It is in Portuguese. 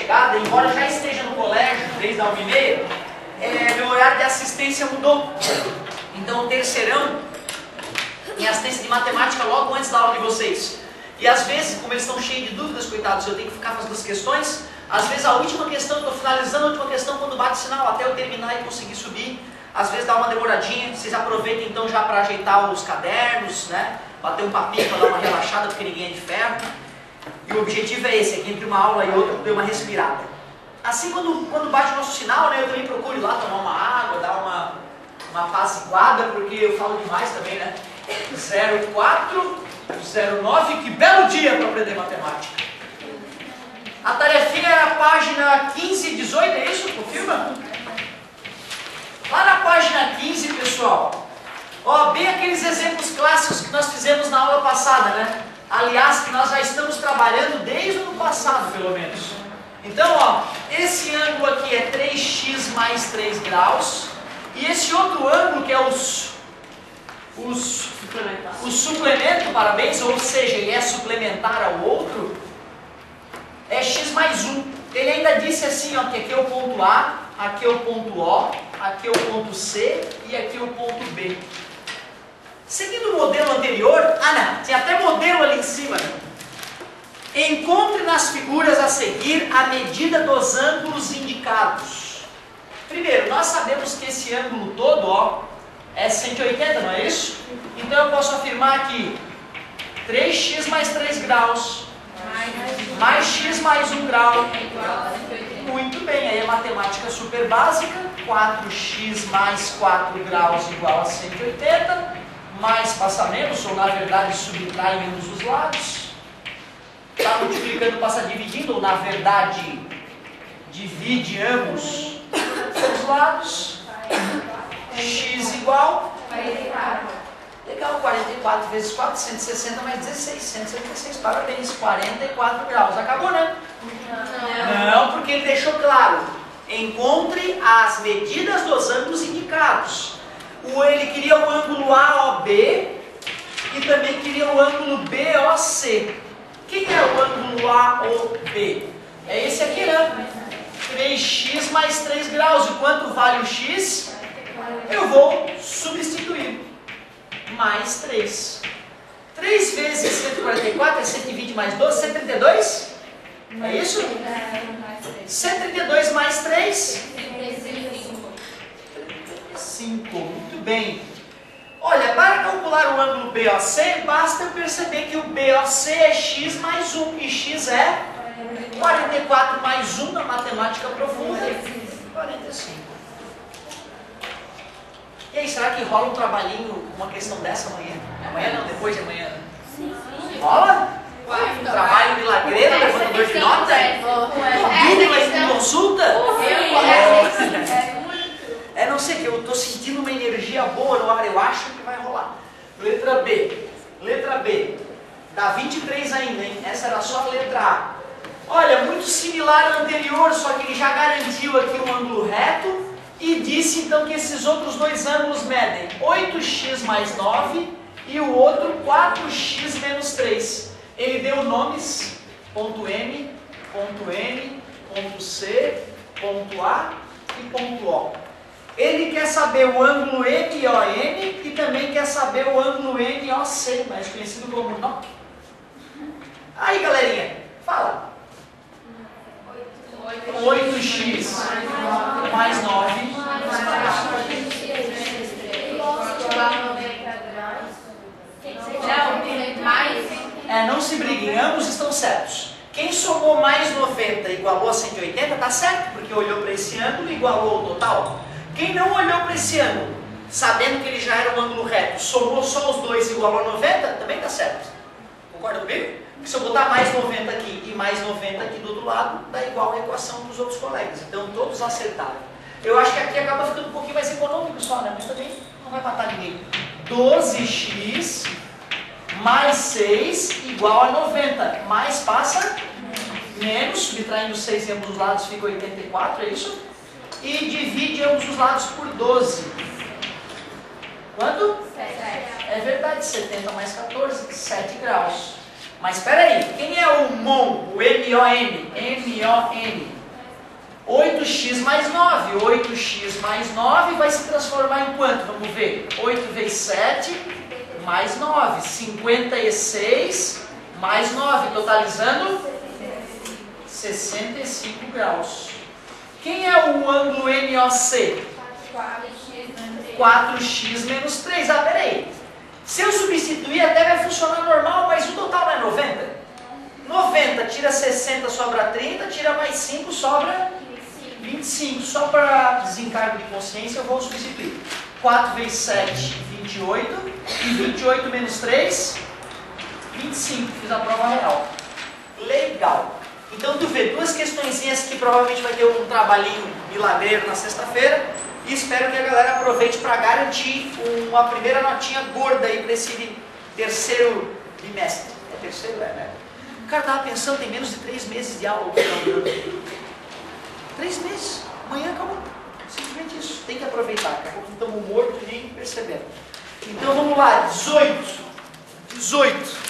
chegada, embora já esteja no colégio desde a 1h30, meu horário de assistência mudou. Então, terceirão em assistência de matemática logo antes da aula de vocês. E às vezes, como eles estão cheios de dúvidas, coitados, eu tenho que ficar fazendo as questões. Às vezes a última questão, eu estou finalizando a última questão quando bate o sinal, até eu terminar e conseguir subir. Às vezes dá uma demoradinha, vocês aproveitem então já para ajeitar os cadernos, né? Bater um papinho para dar uma relaxada, porque ninguém é de ferro. E o objetivo é esse, é que entre uma aula e outra eu dê uma respirada. Assim, quando bate o nosso sinal, né, eu também procuro ir lá tomar uma água, dar uma apaziguada, porque eu falo demais também, né? 04, 09, que belo dia para aprender matemática. A tarefinha era a página 15 e 18, é isso? Confirma? Lá na página 15, pessoal, ó, bem aqueles exemplos clássicos que nós fizemos na aula passada, né? Aliás, que nós já estamos trabalhando desde o ano passado, pelo menos. Então, ó, esse ângulo aqui é 3x mais 3 graus, e esse outro ângulo, que é o suplemento, parabéns, ou seja, ele é suplementar ao outro, é x mais 1. Ele ainda disse assim, ó, que aqui é o ponto A, aqui é o ponto O, aqui é o ponto C e aqui é o ponto B. Seguindo o modelo anterior, não, tinha até modelo ali em cima, né? Encontre nas figuras a seguir a medida dos ângulos indicados. Primeiro, nós sabemos que esse ângulo todo, ó, é 180, não é isso? Então eu posso afirmar aqui 3x mais 3 graus mais x mais 1 grau. Muito bem, aí é matemática super básica. 4x mais 4 graus igual a 180. Mais passa menos, ou na verdade subtrai ambos os lados. Está multiplicando, passa dividindo, ou na verdade divide ambos os lados. X igual 44. Legal, 44 vezes 4, 160 mais 16, 176, parabéns, 44 graus. Acabou, né? Não, porque ele deixou claro. Encontre as medidas dos ângulos indicados. Ele queria o ângulo AOB e também queria o ângulo BOC. Quem é o ângulo AOB? É esse aqui, né? 3x mais 3 graus. E quanto vale o x? Eu vou substituir. Mais 3. 3 vezes 144 é 120 mais 12, 132? É isso? 132 mais 3? 35. Muito bem. Olha, para calcular o ângulo BOC, basta eu perceber que o BOC é x mais 1. E x é 44 mais 1 na matemática profunda. 45. E aí, será que rola um trabalhinho, uma questão dessa amanhã? Amanhã não, depois de amanhã? Sim. Rola? Um trabalho milagreiro, levantador de nota? Dúvida em consulta? Não sei, que eu estou sentindo uma energia boa no ar, eu acho que vai rolar. Letra B. Letra B. Dá 23 ainda, hein? Essa era só a letra A. Olha, muito similar ao anterior, só que ele já garantiu aqui um ângulo reto. E disse então que esses outros dois ângulos medem 8x mais 9 e o outro 4x menos 3. Ele deu nomes, ponto M, ponto N, ponto C, ponto A e ponto O. Ele quer saber o ângulo MON e também quer saber o ângulo NOC, mais conhecido como NOC. Aí, galerinha, fala. 8x mais 9 não se briguem, ambos estão certos. Quem somou mais 90 igualou a 180, está certo, porque olhou para esse ângulo e igualou o total. Quem não olhou para esse ângulo, sabendo que ele já era um ângulo reto, somou só os dois e igualou a 90, também está certo. Concorda comigo? Se eu botar mais 90 aqui e mais 90 aqui do outro lado, dá igual a equação dos outros colegas. Então todos acertaram. Eu acho que aqui acaba ficando um pouquinho mais econômico só, né? Mas também não vai matar ninguém. 12x mais 6 igual a 90. Mais passa menos, subtraindo 6 em ambos os lados fica 84, é isso? E divide ambos os lados por 12. Quanto? 7. É verdade, 70 mais 14, 7 graus. Mas espera aí, quem é o MON, o M-O-N? M-O-N. 8x mais 9. 8x mais 9 vai se transformar em quanto? Vamos ver. 8 vezes 7 mais 9. 56 mais 9, totalizando 65 graus. Quem é o ângulo NOC? 4x menos 3. Ah, peraí. Se eu substituir até vai funcionar normal, mas o total não é 90? 90, tira 60, sobra 30, tira mais 5, sobra 25. Só para desencargo de consciência eu vou substituir. 4 vezes 7, 28. E 28 menos 3, 25. Fiz a prova real. Legal. Então tu vê duas questõezinhas que provavelmente vai ter um trabalhinho milagreiro na sexta-feira. E espero que a galera aproveite para garantir uma primeira notinha gorda aí para esse terceiro bimestre. É terceiro, né? O cara estava pensando, tem menos de 3 meses de aula. 3 meses. Amanhã acabou. Simplesmente isso. Tem que aproveitar. Daqui a pouco estamos mortos e nem percebendo. Então vamos lá. 18.